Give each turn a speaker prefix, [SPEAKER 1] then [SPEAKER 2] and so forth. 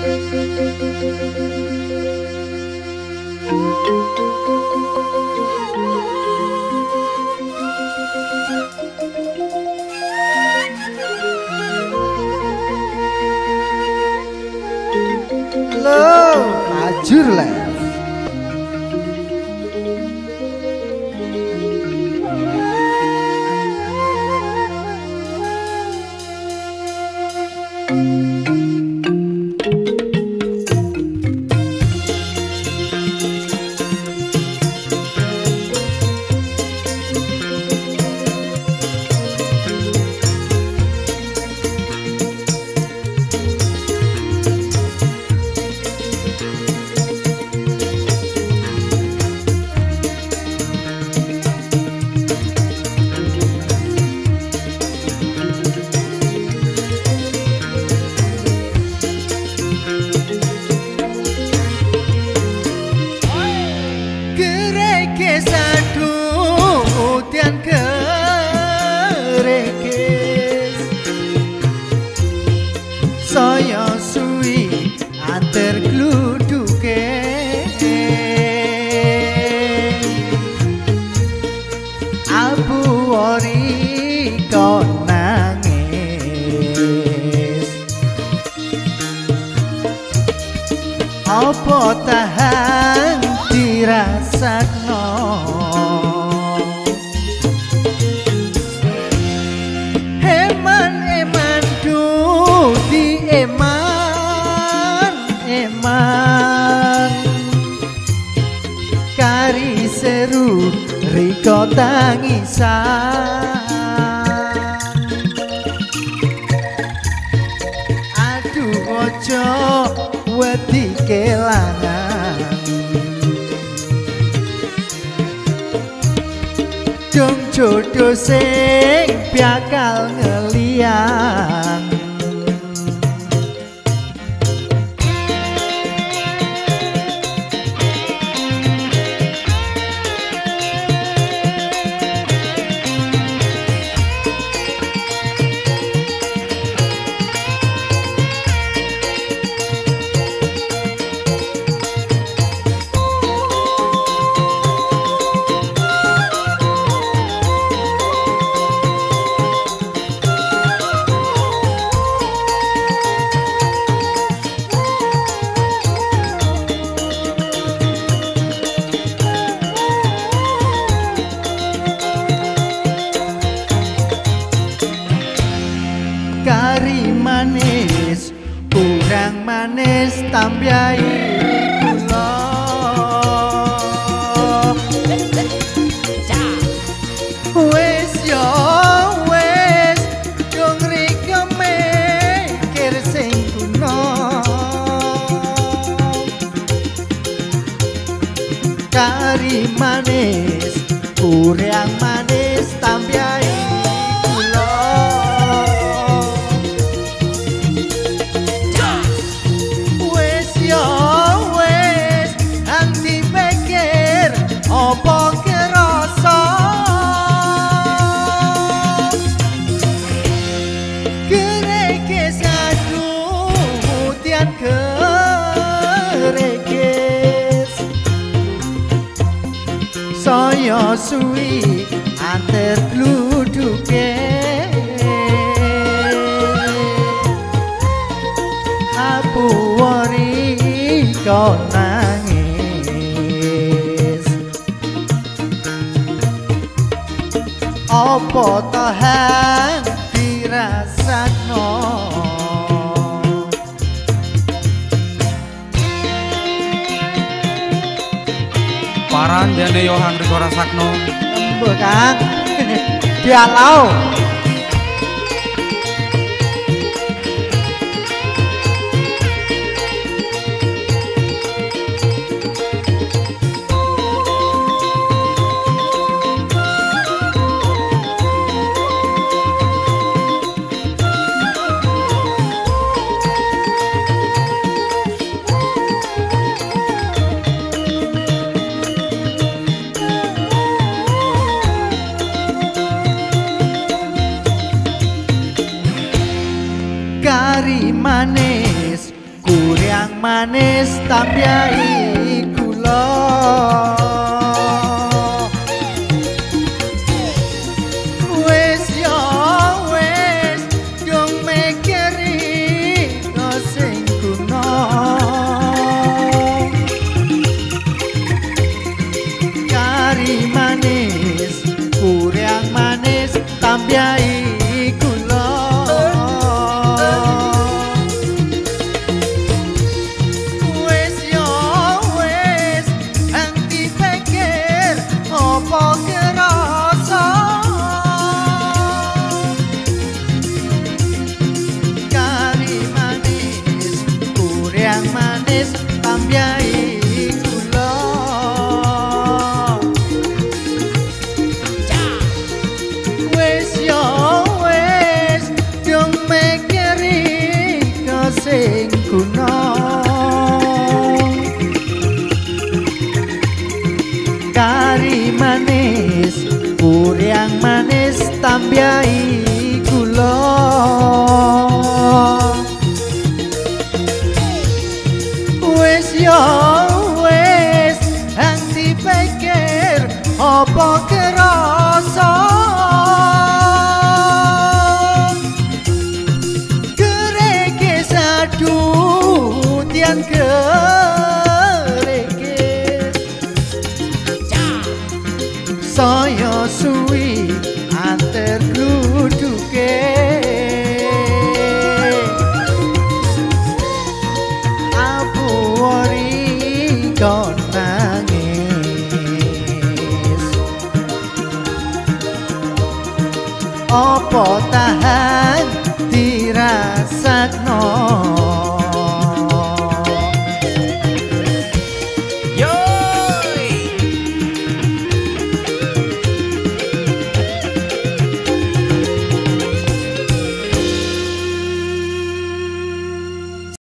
[SPEAKER 1] Ajur lah. Saya suwi antar gluduke abu ori kon nangis apa tahan dirasakno eman kari seru riko tangisan aduh ojo wedi kelangan dong jodoh sing bakal ngeliang kari manis kurang manis tambahi gula wes yo wes dong riko mikir sing kuno kari manis kurang manis tambahi apa kerasa kerekes aduh mutian kerekes saya suwi antar gluduke apu wari kau apa tahan dirasakno
[SPEAKER 2] paran jane Yohan riko rasakno
[SPEAKER 1] embo Kang dialau yang manis tambahi gula. Wes yo wes dong mikiri kok sing guna. Kari manis kurang manis tambahi gula. Wes yo wes ang dipikir apa kerasa. Kari manis kurang manis tambahi gula. Wes yo wes dong mikiri kok sing guna. Kari manis kurang manis tambahi gula. Wes yo wes ang dipikir apa kerasa. Kereke sadu tian ke